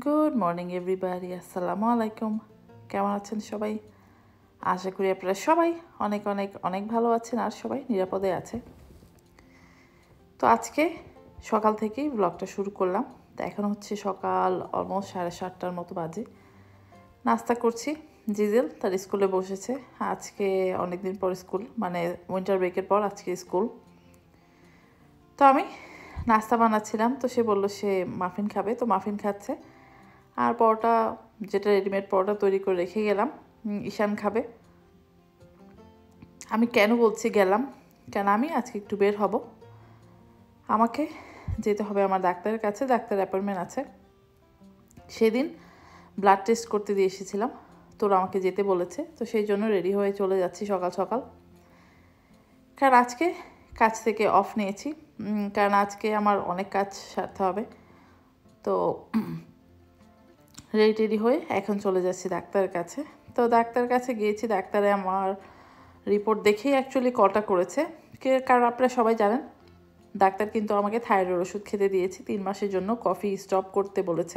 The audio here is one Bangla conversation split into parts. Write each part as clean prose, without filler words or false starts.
গুড মর্নিং এভরিবাডি, আসসালামু আলাইকুম। কেমন আছেন সবাই? আশা করি আপনারা সবাই অনেক অনেক অনেক ভালো আছেন আর সবাই নিরাপদে আছে। তো আজকে সকাল থেকেই ব্লগটা শুরু করলাম। তো এখন হচ্ছে সকাল অলমোস্ট 7:30টার মতো বাজে। নাস্তা করছি। জিজেল তার স্কুলে বসেছে। আজকে অনেকদিন পর স্কুল, মানে উইন্টার ব্রেকের পর আজকে স্কুল। তো আমি নাস্তা বানাচ্ছিলাম, তো সে বললো সে মাফিন খাবে, তো মাফিন খাচ্ছে। আর পরোটা, যেটা রেডিমেড পরোটা তৈরি করে রেখে গেলাম, ঈশান খাবে। আমি কেন বলছি গেলাম, কেন আমি আজকে একটু বের হব, আমাকে যেতে হবে আমার ডাক্তারের কাছে। ডাক্তার অ্যাপয়েন্টমেন্ট আছে। সেদিন ব্লাড টেস্ট করতে দিয়ে এসেছিলাম, তোরা আমাকে যেতে বলেছে, তো সেই জন্য রেডি হয়ে চলে যাচ্ছি সকাল সকাল। কারণ আজকে কাজ থেকে অফ নিয়েছি, কারণ আজকে আমার অনেক কাজ সারতে হবে। তো রেডি হয়ে এখন চলে যাচ্ছি ডাক্তারের কাছে। তো ডাক্তারের কাছে গিয়েছি, ডাক্তারে আমার রিপোর্ট দেখেই অ্যাকচুয়ালি কলটা করেছে। কারণ আপনারা সবাই জানেন ডাক্তার কিন্তু আমাকে থাইরয়েড ওষুধ খেতে দিয়েছে 3 মাসের জন্য, কফি স্টপ করতে বলেছে।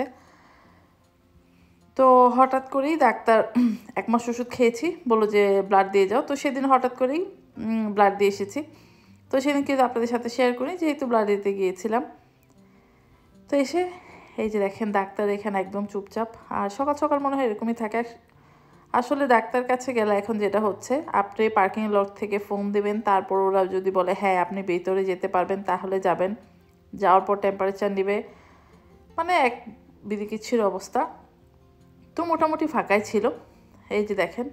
তো হঠাৎ করেই ডাক্তার 1 মাস ওষুধ খেয়েছি, বললো যে ব্লাড দিয়ে যাও। তো সেদিন হঠাৎ করেই ব্লাড দিয়ে এসেছি। তো সেদিন কিন্তু আপনাদের সাথে শেয়ার করি, যেহেতু ব্লাড দিতে গিয়েছিলাম। তো এসে এই যে দেখেন ডাক্তার এখানে একদম চুপচাপ, আর সকাল সকাল মনে হয় এরকমই থাকে। আসলে ডাক্তার কাছে গেলে এখন যেটা হচ্ছে, আপনি পার্কিং লট থেকে ফোন দেবেন, তারপর ওরা যদি বলে হ্যাঁ আপনি ভেতরে যেতে পারবেন তাহলে যাবেন। যাওয়ার পর টেম্পারেচার নেবে, মানে এক বিদিকিচ্ছির অবস্থা। তো মোটামুটি ফাঁকাই ছিল। এই যে দেখেন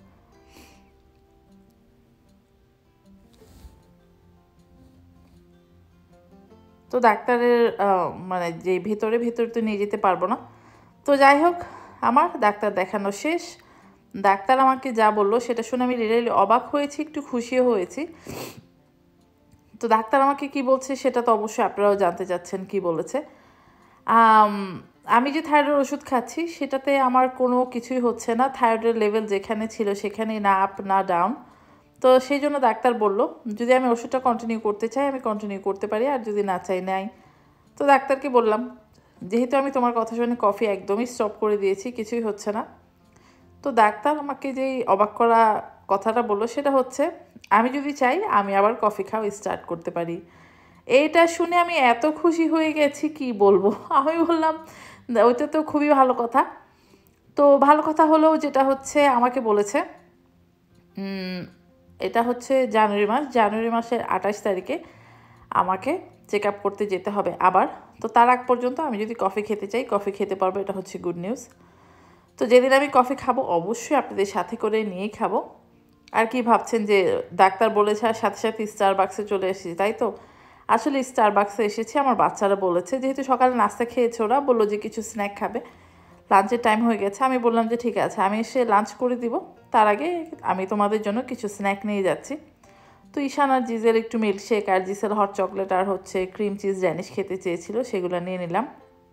তো ডাক্তারের মানে যে ভেতরে তো নিয়ে যেতে পারবো না। তো যাই হোক, আমার ডাক্তার দেখানো শেষ। ডাক্তার আমাকে যা বললো সেটা শুনে আমি রিয়েলি অবাক হয়েছি, একটু খুশিও হয়েছি। তো ডাক্তার আমাকে কি বলছে সেটা তো অবশ্যই আপনারাও জানতে চাচ্ছেন কি বলেছে। আমি যে থাইরয়েড ওষুধ খাচ্ছি সেটাতে আমার কোনো কিছুই হচ্ছে না। থাইরয়েডের লেভেল যেখানে ছিল সেখানেই, না আপ না ডাউন। তো সেই জন্য ডাক্তার বলল যদি আমি ওষুধটা কন্টিনিউ করতে চাই আমি কন্টিনিউ করতে পারি, আর যদি না চাই নাই। তো ডাক্তারকে বললাম যেহেতু আমি তোমার কথা শুনে কফি একদমই স্টপ করে দিয়েছি, কিছুই হচ্ছে না। তো ডাক্তার আমাকে যেই অবাক করা কথাটা বললো সেটা হচ্ছে আমি যদি চাই আমি আবার কফি খাওয়া স্টার্ট করতে পারি। এইটা শুনে আমি এত খুশি হয়ে গেছি কি বলবো। আমি বললাম ওইটা তো খুবই ভালো কথা। তো ভালো কথা হলেও যেটা হচ্ছে আমাকে বলেছে এটা হচ্ছে জানুয়ারি মাসের 28 তারিখে আমাকে চেক আপ করতে যেতে হবে আবার। তো তার আগ পর্যন্ত আমি যদি কফি খেতে চাই কফি খেতে পারবো, এটা হচ্ছে গুড নিউজ। তো যেদিন আমি কফি খাবো অবশ্যই আপনাদের সাথে করে নিয়েই খাবো। আর কি ভাবছেন যে ডাক্তার বলেছে আর সাথে সাথে স্টারবাক্সে চলে এসেছি, তাই তো? আসলে স্টারবাক্সে এসেছি আমার বাচ্চারা বলেছে, যেহেতু সকালে নাস্তা খেয়েছে, ওরা বললো যে কিছু স্ন্যাক খাবে, লাঞ্চের টাইম হয়ে গেছে। আমি বললাম যে ঠিক আছে আমি এসে লাঞ্চ করে দিব, তার আগে আমি তোমাদের জন্য কিছু স্ন্যাক নিয়ে যাচ্ছি। তো ঈশান আর জিজের একটু মিল্কশেক আর জিসের হট চকলেট আর হচ্ছে ক্রিম চিজ ড্যানিশ খেতে চেয়েছিল, সেগুলো নিয়ে নিলাম।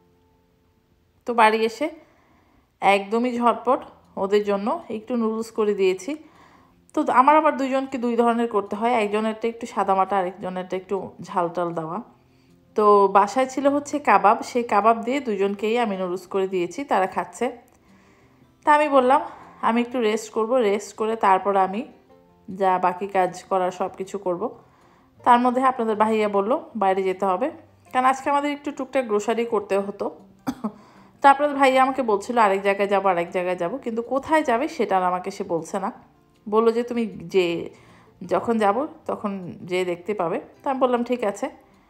তো বাড়ি এসে একদমই ঝটপট ওদের জন্য একটু নুডলস করে দিয়েছি। তো আমার আবার দুইজনকে দুই ধরনের করতে হয়, একজনেরটা একটু সাদামাটা আরেকজনেরটা একটু ঝাল টাল দেওয়া। তো বাসায় ছিল হচ্ছে কাবাব, সেই কাবাব দিয়ে দুজনকেই আমি নুডলস করে দিয়েছি, তারা খাচ্ছে। তা আমি বললাম আমি একটু রেস্ট করব, রেস্ট করে তারপর আমি যা বাকি কাজ করার সব কিছু করব। তার মধ্যে আপনাদের ভাইয়া বলল বাইরে যেতে হবে, কারণ আজকে আমাদের একটু টুকটাক গ্রোসারি করতে হতো। তো আপনাদের ভাইয়া আমাকে বলছিল আরেক জায়গায় যাবো, কিন্তু কোথায় যাবে সেটা আর আমাকে সে বলছে না। বললো যে তুমি যে যখন যাব তখন যে দেখতে পাবে। তা আমি বললাম ঠিক আছে।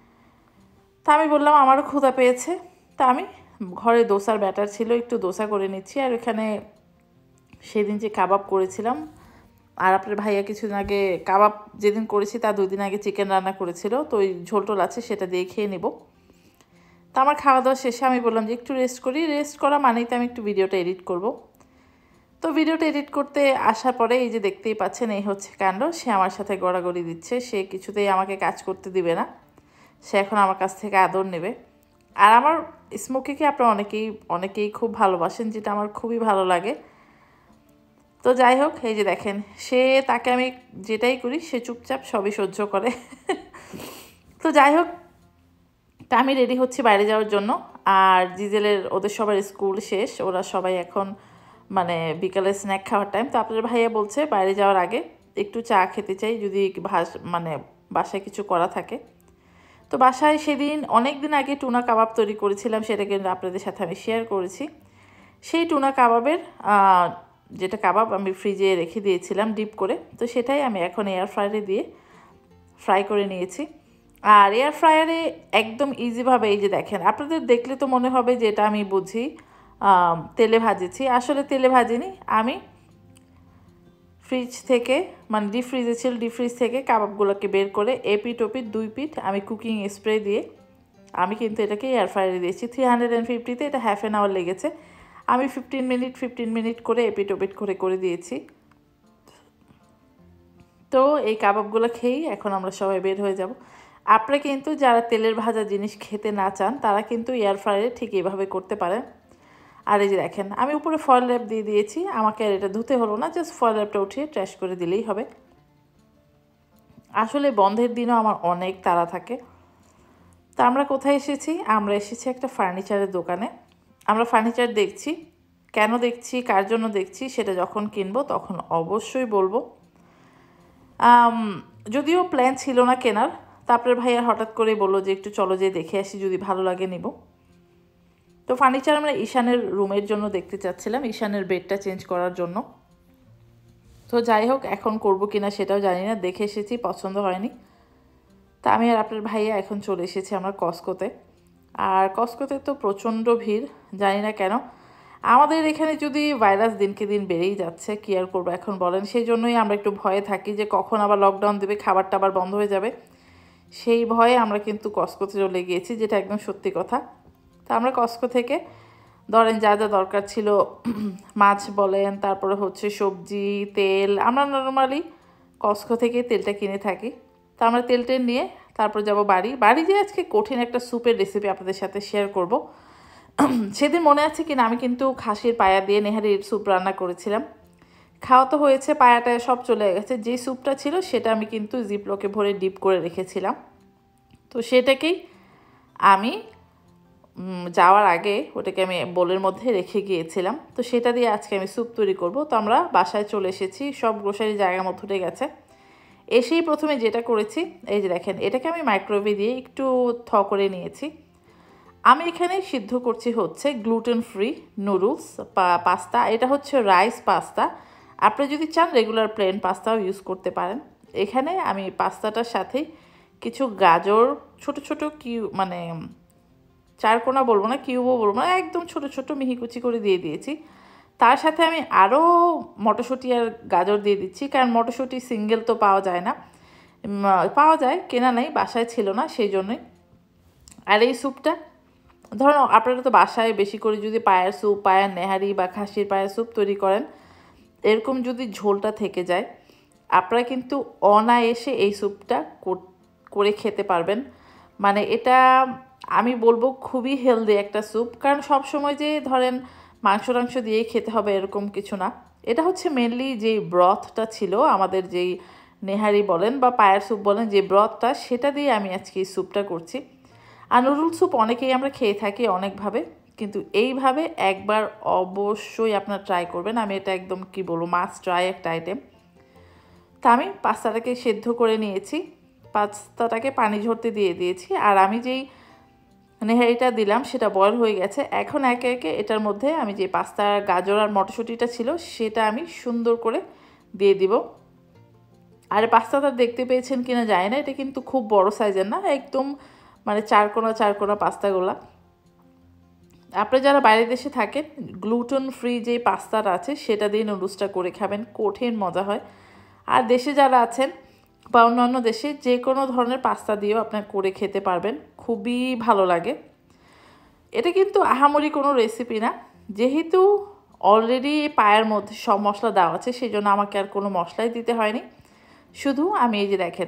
তা আমি বললাম আমারও ক্ষুধা পেয়েছে। তা আমি ঘরে দোসার ব্যাটার ছিল, একটু দোসা করে নিচ্ছি। আর এখানে সেদিন যে কাবাব করেছিলাম, আর আপনার ভাইয়া কিছুদিন আগে কাবাব যেদিন করেছি তার 2 দিন আগে চিকেন রান্না করেছিল, তো ওই ঝোল আছে সেটা দিয়ে খেয়ে নেব। তা আমার খাওয়া দাওয়া শেষে আমি বললাম যে একটু রেস্ট করি, রেস্ট করা মানেই তো আমি একটু ভিডিওটা এডিট করব। তো ভিডিওটা এডিট করতে আসার পরে এই যে দেখতেই পাচ্ছেন এই হচ্ছে কাণ্ড, সে আমার সাথে গড়াগড়ি দিচ্ছে, সে কিছুতেই আমাকে কাজ করতে দিবে না, সে এখন আমার কাছ থেকে আদর নেবে। আর আমার স্মোকিকে আপনারা অনেকেই খুব ভালোবাসেন, যেটা আমার খুবই ভালো লাগে। তো যাই হোক এই যে দেখেন তাকে আমি যেটাই করি সে চুপচাপ সবই সহ্য করে। তো যাই হোক, তা আমি রেডি হচ্ছি বাইরে যাওয়ার জন্য। আর জিজেলের ওদের সবার স্কুল শেষ, ওরা সবাই এখন মানে বিকালে স্ন্যাক খাওয়ার টাইম। তো আপনার ভাইয়া বলছে বাইরে যাওয়ার আগে একটু চা খেতে চাই, যদি মানে বাসায় কিছু করা থাকে। তো বাসায় সেদিন অনেক দিন আগে টুনা কাবাব তৈরি করেছিলাম, সেটা কিন্তু আপনাদের সাথে আমি শেয়ার করেছি। সেই টুনা কাবাবের যেটা কাবাব আমি ফ্রিজে রেখে দিয়েছিলাম ডিপ করে, তো সেটাই আমি এখন এয়ার ফ্রায়ারে দিয়ে ফ্রাই করে নিয়েছি। আর এয়ার ফ্রায়ারে একদম ইজিভাবে, এই যে দেখেন, আপনাদের দেখলে তো মনে হবে যে এটা আমি বুঝি তেলে ভাজেছি, আসলে তেলে ভাজিনি আমি। ফ্রিজ থেকে মানে ডিপ ফ্রিজে ছিল, ডিপ ফ্রিজ থেকে কাবাবগুলোকে বের করে এপিট ওপিট 2 পিঠ আমি কুকিং স্প্রে দিয়ে আমি কিন্তু এটাকে এয়ার ফ্রায়ারে দিয়েছি 350-তে। এটা হাফ অ্যান আওয়ার লেগেছে। আমি 15 মিনিট করে এপিট ওপিট করে দিয়েছি। তো এই কাবাবগুলো খেয়েই এখন আমরা সবাই বের হয়ে যাব। আপনারা কিন্তু যারা তেলের ভাজা জিনিস খেতে না চান তারা কিন্তু এয়ার ফ্রায়ারে ঠিক এইভাবে করতে পারেন। আর এই যে দেখেন, আমি উপরে ফয়েল র্যাপ দিয়ে দিয়েছি, আমাকে আর এটা ধুতে হলো না, জাস্ট ফয়েল র্যাপটা উঠিয়ে ট্র্যাশ করে দিলেই হবে। আসলে বন্ধের দিনও আমার অনেক তাড়া থাকে। তা আমরা কোথায় এসেছি? আমরা এসেছি একটা ফার্নিচারের দোকানে। আমরা ফার্নিচার দেখছি, কেন দেখছি, কার জন্য দেখছি, সেটা যখন কিনবো তখন অবশ্যই বলবো। যদিও প্ল্যান ছিল না কেনার, তারপরে ভাইয়া হঠাৎ করেই বললো যে একটু চলো যে দেখে আসি, যদি ভালো লাগে নিব। তো ফার্নিচার আমরা ঈশানের রুমের জন্য দেখতে চাচ্ছিলাম, ঈশানের বেডটা চেঞ্জ করার জন্য। তো যাই হোক, এখন করবো কিনা সেটাও জানি না, দেখে এসেছি, পছন্দ হয়নি। তা আমি আর আপনার ভাইয়া এখন চলে এসেছি আমরা কস্কোতে। আর কস্কোতে তো প্রচণ্ড ভিড়, জানি না কেন। আমাদের এখানে যদি ভাইরাস দিনকে দিন বেড়েই যাচ্ছে, কী আর করবো এখন বলেন। সেই জন্যই আমরা একটু ভয়ে থাকি যে কখন আবার লকডাউন দেবে, খাবারটা আবার বন্ধ হয়ে যাবে। সেই ভয়ে আমরা কিন্তু কস্কোতে চলে গিয়েছি, যেটা একদম সত্যি কথা। তা আমরা কস্কো থেকে ধরেন যা যা দরকার ছিল, মাছ বলেন, তারপরে হচ্ছে সবজি, তেল, আমরা নর্মালি কস্কো থেকে তেলটা কিনে থাকি। তা আমরা তেলটা নিয়ে তারপর যাব বাড়ি যেয়ে আজকে কঠিন একটা স্যুপের রেসিপি আপনাদের সাথে শেয়ার করব। সেদিন মনে আছে কিনা, আমি কিন্তু খাসির পায়া দিয়ে নেহারির স্যুপ রান্না করেছিলাম। খাওয়া তো হয়েছে, পায়াটা সব চলে গেছে। যে স্যুপটা ছিল সেটা আমি কিন্তু জিপলকে ভরে ডিপ করে রেখেছিলাম। তো সেটাকেই আমি যাওয়ার আগে ওটাকে আমি বোলের মধ্যে রেখে গিয়েছিলাম। তো সেটা দিয়ে আজকে আমি স্যুপ তৈরি করব। তো আমরা বাসায় চলে এসেছি, সব গ্রোসারি জায়গা মতো উঠে গেছে। এসেই প্রথমে যেটা করেছি, এই যে দেখেন, এটাকে আমি মাইক্রোওয়েভে দিয়ে একটু করে নিয়েছি। আমি এখানে সিদ্ধ করছি হচ্ছে গ্লুটেন ফ্রি নুডলস পাস্তা। এটা হচ্ছে রাইস পাস্তা। আপনি যদি চান রেগুলার প্লেন পাস্তাও ইউজ করতে পারেন। এখানে আমি পাস্তাটার সাথে কিছু গাজর ছোট ছোট মানে চারকোনা বলবো না, কিউবও বলবো না, একদম ছোট ছোট মিহিকুচি করে দিয়ে দিয়েছি। তার সাথে আমি আরও মটরশুঁটি আর গাজর দিয়ে দিচ্ছি, কারণ মটরশুঁটি সিঙ্গেল তো পাওয়া যায় না, পাওয়া যায়, কেনা নেই, বাসায় ছিল না, সেই জন্যই। আর এই স্যুপটা ধরুন আপনারা তো বাসায় বেশি করে যদি পায়ের স্যুপ, পায়ের নেহারি বা খাসির পায়ের স্যুপ তৈরি করেন, এরকম যদি ঝোলটা থেকে যায়, আপনারা কিন্তু অনায়াসে এই স্যুপটা করে খেতে পারবেন। মানে এটা আমি বলবো খুবই হেলদি একটা স্যুপ, কারণ সব সময় যে ধরেন মাংস দিয়েই খেতে হবে এরকম কিছু না। এটা হচ্ছে মেনলি যেই ব্রথটা ছিল আমাদের, যেই নেহারি বলেন বা পায়ের স্যুপ বলেন, যে ব্রথটা, সেটা দিয়ে আমি আজকে এই স্যুপটা করছি। আর নুডল স্যুপ অনেকেই আমরা খেয়ে থাকি অনেকভাবে, কিন্তু এইভাবে একবার অবশ্যই আপনারা ট্রাই করবেন। আমি এটা একদম কি বলবো, মাস্ট ট্রাই একটা আইটেম। তা আমি পাস্তাটাকে সেদ্ধ করে নিয়েছি, পাস্তাটাকে পানি ঝরতে দিয়ে দিয়েছি। আর আমি যেই নেহারিটা দিলাম সেটা বয়েল হয়ে গেছে। এখন একে একে এটার মধ্যে আমি যে পাস্তা, গাজর আর মটরশুঁটিটা ছিল সেটা আমি সুন্দর করে দিয়ে দিব। আর পাস্তাটা দেখতে পেয়েছেন কিনা জানি না, এটা কিন্তু খুব বড় সাইজের না, একদম মানে চারকোনা পাস্তাগুলা। আপনারা যারা বাইরের দেশে থাকেন, গ্লুটেন ফ্রি যে পাস্তাটা আছে সেটা দিয়ে নুডলসটা করে খাবেন, কঠিন মজা হয়। আর দেশে যারা আছেন বা অন্যান্য দেশে যে কোনো ধরনের পাস্তা দিয়েও আপনার করে খেতে পারবেন, খুবই ভালো লাগে। এটা কিন্তু আহামরি কোনো রেসিপি না, যেহেতু অলরেডি পায়ের মধ্যে সব মশলা দেওয়া আছে, সেই জন্য আমাকে আর কোনো মশলাই দিতে হয়নি। শুধু আমি এই যে দেখেন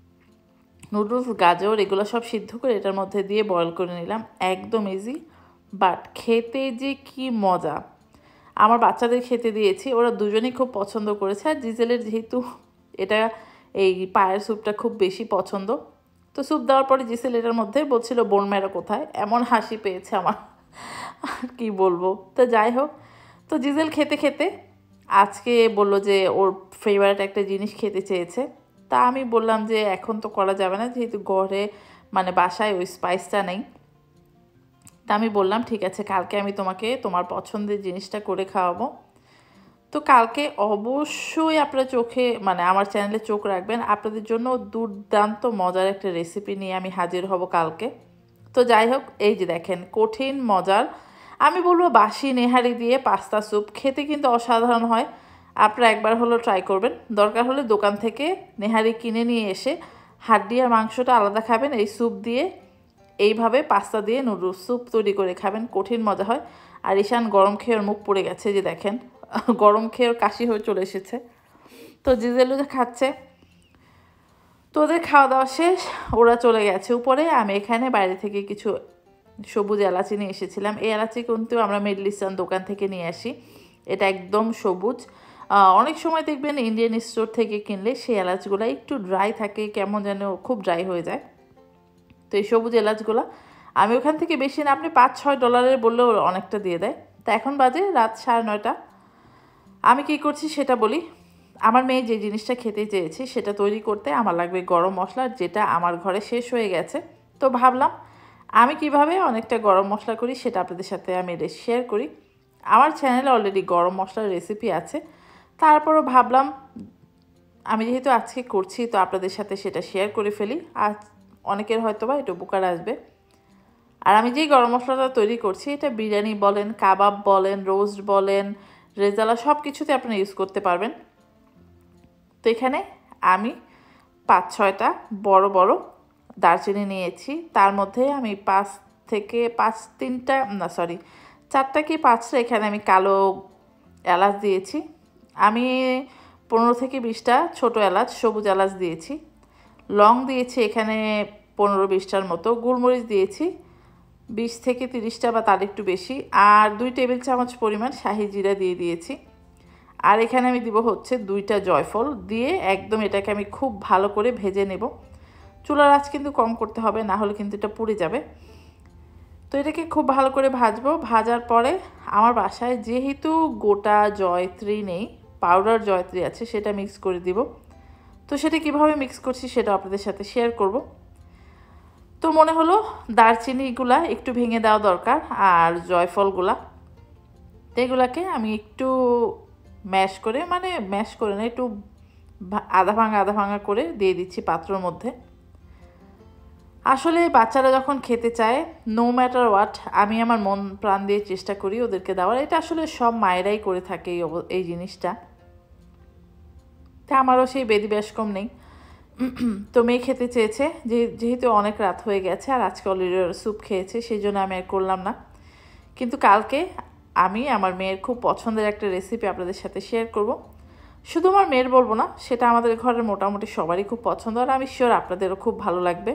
নুডলস, গাজর এগুলো সব সিদ্ধ করে এটার মধ্যে দিয়ে বয়েল করে নিলাম, একদম ইজি। বাট খেতে যে কি মজা! আমার বাচ্চাদের খেতে দিয়েছি, ওরা দুজনেই খুব পছন্দ করেছে। আর জিজেলের যেহেতু এটা এই পায়ের স্যুপটা খুব বেশি পছন্দ, তো স্যুপ দেওয়ার পরে জিসেল এটার মধ্যে বলছিল বোন মেরা কোথায়, এমন হাসি পেয়েছে আমার কি বলবো। তো যাই হোক, তো জিসেল খেতে খেতে আজকে বলল যে ওর ফেভারিট একটা জিনিস খেতে চেয়েছে। তা আমি বললাম যে এখন তো করা যাবে না, যেহেতু ঘরে মানে বাসায় ওই স্পাইসটা নেই। তা আমি বললাম ঠিক আছে, কালকে আমি তোমাকে তোমার পছন্দের জিনিসটা করে খাওয়াবো। তো কালকে অবশ্যই আপনারা চোখে মানে আমার চ্যানেলে চোখ রাখবেন, আপনাদের জন্য দুর্দান্ত মজার একটা রেসিপি নিয়ে আমি হাজির হব কালকে। তো যাই হোক, এই যে দেখেন কঠিন মজার, আমি বলবো বাসি নেহারি দিয়ে পাস্তা স্যুপ খেতে কিন্তু অসাধারণ হয়। আপনারা একবার হলো ট্রাই করবেন, দরকার হলে দোকান থেকে নেহারি কিনে নিয়ে এসে হাড্ডি আর মাংসটা আলাদা খাবেন, এই স্যুপ দিয়ে এইভাবে পাস্তা দিয়ে নুডলস স্যুপ তৈরি করে খাবেন, কঠিন মজা হয়। আর ঈশান গরম খেয়ে ওর মুখ পড়ে গেছে, যে দেখেন গরম খেয়ে ওর কাশি হয়ে চলে এসেছে। তো জিজেলু খাচ্ছে। তো ওদের খাওয়া দাওয়া শেষ, ওরা চলে গেছে উপরে। আমি এখানে বাইরে থেকে কিছু সবুজ এলাচি নিয়ে এসেছিলাম। এই এলাচি কিন্তু আমরা মিডল ইস্টার্ন দোকান থেকে নিয়ে আসি, এটা একদম সবুজ। অনেক সময় দেখবেন ইন্ডিয়ান স্টোর থেকে কিনলে সেই এলাচগুলো একটু ড্রাই থাকে, কেমন যেন খুব ড্রাই হয়ে যায়। তো এই সবুজ এলাচগুলো আমি ওখান থেকে বেশি না, আপনি $5-6 বললেও অনেকটা দিয়ে দেয়। তা এখন বাজে রাত 9:30। আমি কি করছি সেটা বলি। আমার মেয়ে যে জিনিসটা খেতে চেয়েছে সেটা তৈরি করতে আমার লাগবে গরম মশলা, যেটা আমার ঘরে শেষ হয়ে গেছে। তো ভাবলাম আমি কিভাবে অনেকটা গরম মশলা করি সেটা আপনাদের সাথে আমি শেয়ার করি। আমার চ্যানেলে অলরেডি গরম মশলার রেসিপি আছে, তারপরও ভাবলাম আমি যেহেতু আজকে করছি তো আপনাদের সাথে সেটা শেয়ার করে ফেলি, আর অনেকের হয়তো বা এটা উপকার আসবে। আর আমি যেই গরম মশলাটা তৈরি করছি এটা বিরিয়ানি বলেন, কাবাব বলেন, রোস্ট বলেন, রেজালা সব কিছুতে আপনারা ইউজ করতে পারবেন। তো এখানে আমি 5-6টা বড় বড় দারচিনি নিয়েছি, তার মধ্যে আমি 4টা কি 5টা এখানে আমি কালো এলাচ দিয়েছি। আমি 15-20টা ছোটো এলাচ সবুজ এলাচ দিয়েছি। লং দিয়েছি এখানে 15-20টার মতো। গোলমরিচ দিয়েছি 20-30টা বা তার একটু বেশি। আর 2 টেবিল চামচ পরিমাণ শাহি জিরা দিয়ে দিয়েছি। আর এখানে আমি দিব হচ্ছে 2টা জয়ফল দিয়ে একদম এটাকে আমি খুব ভালো করে ভেজে নেব। চুলার আঁচ কিন্তু কম করতে হবে, না হলে কিন্তু এটা পুড়ে যাবে। তো এটাকে খুব ভালো করে ভাজবো। ভাজার পরে আমার বাসায় যেহেতু গোটা জয়ত্রী নেই, পাউডার জয়ত্রী আছে, সেটা মিক্স করে দিব। তো সেটা কিভাবে মিক্স করছি সেটা আপনাদের সাথে শেয়ার করব। তো মনে হলো দারচিনিগুলা একটু ভেঙে দেওয়া দরকার, আর জয়ফলগুলা এগুলাকে আমি একটু ম্যাশ করে, মানে ম্যাশ করে না, একটু আধা ভাঙা করে দিয়ে দিচ্ছি পাত্রের মধ্যে। আসলে বাচ্চারা যখন খেতে চায়, নো ম্যাটার হোয়াট, আমি আমার মন প্রাণ দিয়ে চেষ্টা করি ওদেরকে দেওয়ার। এটা আসলে সব মায়েরাই করে থাকে এই জিনিসটা, তা আমারও সেই বেদি ব্যাস কম নেই। তো মেয়ে খেতে চেয়েছে, যেহেতু অনেক রাত হয়ে গেছে আর আজকে অলরেডি স্যুপ খেয়েছে, সেই জন্য আমি আর করলাম না। কিন্তু কালকে আমি আমার মেয়ের খুব পছন্দের একটা রেসিপি আপনাদের সাথে শেয়ার করব। শুধু আমার মেয়ের বলবো না, সেটা আমাদের ঘরের মোটামুটি সবারই খুব পছন্দ, আর আমি শিওর আপনাদেরও খুব ভালো লাগবে।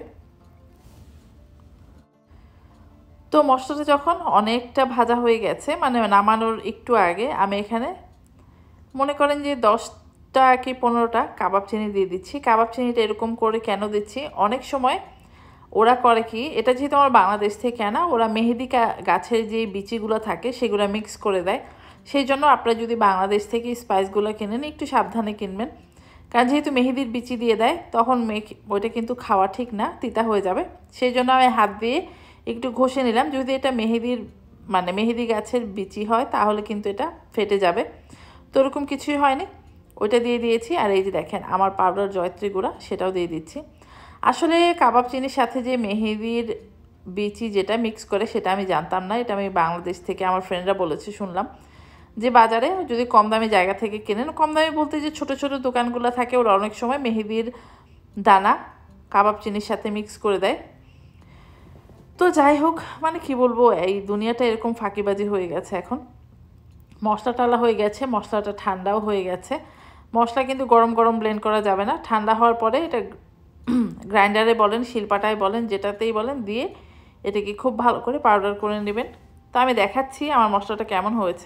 তো মশলাটা যখন অনেকটা ভাজা হয়ে গেছে, মানে নামানোর একটু আগে, আমি এখানে মনে করেন যে 10টা কি 15টা কাবাব চিনি দিয়ে দিচ্ছি। কাবাব চিনিটা এরকম করে কেন দিচ্ছি, অনেক সময় ওরা করে কি, এটা যেহেতু আমার বাংলাদেশ থেকে আনা, ওরা মেহেদি গাছের যে বিচিগুলো থাকে সেগুলো মিক্স করে দেয়। সেই জন্য আপনারা যদি বাংলাদেশ থেকে স্পাইসগুলো কিনেন একটু সাবধানে কিনবেন, কারণ যেহেতু মেহেদির বিচি দিয়ে দেয় তখন ওইটা কিন্তু খাওয়া ঠিক না, তিতা হয়ে যাবে। সেই জন্য আমি হাত দিয়ে একটু ঘষে নিলাম, যদি এটা মেহেদি গাছের বিচি হয় তাহলে কিন্তু এটা ফেটে যাবে। তো ওরকম কিছুই হয়নি, ওইটা দিয়ে দিয়েছি। আর এই যে দেখেন আমার পাউডার জয়ত্রী গুঁড়া সেটাও দিয়ে দিচ্ছি। আসলে কাবাব চিনির সাথে যে মেহেদির বিচি যেটা মিক্স করে সেটা আমি জানতাম না, এটা আমি বাংলাদেশ থেকে আমার ফ্রেন্ডরা বলেছে শুনলাম, যে বাজারে যদি কম দামি জায়গা থেকে কেনেন, কম দামি বলতে যে ছোট ছোট দোকানগুলো থাকে, ওরা অনেক সময় মেহেদির দানা কাবাব চিনির সাথে মিক্স করে দেয়। তো যাই হোক, মানে কি বলবো, এই দুনিয়াটা এরকম ফাঁকিবাজি হয়ে গেছে এখন। মশলা টালা হয়ে গেছে, মশলাটা ঠান্ডাও হয়ে গেছে। মশলা কিন্তু গরম গরম ব্লেন্ড করা যাবে না, ঠান্ডা হওয়ার পরে এটা গ্রাইন্ডারে বলেন, শিলপাটায় বলেন, যেটাতেই বলেন, দিয়ে এটাকে খুব ভালো করে পাউডার করে নেবেন। তো আমি দেখাচ্ছি আমার মশলাটা কেমন হয়েছে।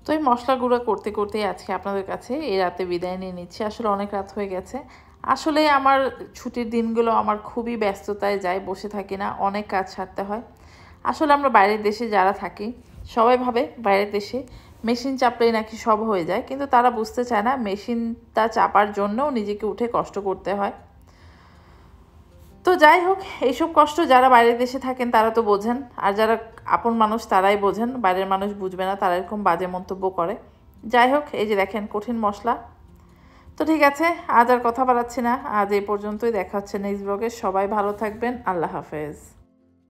তো এই মশলা গুঁড়া করতে করতেই আজকে আপনাদের কাছে এই রাতে বিদায় নিয়ে নিচ্ছি। আসলে অনেক রাত হয়ে গেছে। আসলে আমার ছুটির দিনগুলো আমার খুবই ব্যস্ততায় যায়, বসে থাকি না, অনেক কাজ সারতে হয়। আসলে আমরা বাইরের দেশে যারা থাকি সবাই ভাবে বাইরের দেশে মেশিন চাপলেই নাকি সব হয়ে যায়, কিন্তু তারা বুঝতে চায় না মেশিনটা চাপার জন্যও নিজেকে উঠে কষ্ট করতে হয়। তো যাই হোক, এইসব কষ্ট যারা বাইরের দেশে থাকেন তারা তো বোঝেন, আর যারা আপন মানুষ তারাই বোঝেন, বাইরের মানুষ বুঝবে না, তারা এরকম বাজে মন্তব্য করে। যাই হোক, এই যে দেখেন কঠিন মশলা। তো ঠিক আছে, আজ আর কথা বাড়াচ্ছি না, আজ এই পর্যন্তই। দেখা হচ্ছে নেক্সট ব্লগে। সবাই ভালো থাকবেন, আল্লাহ হাফেজ।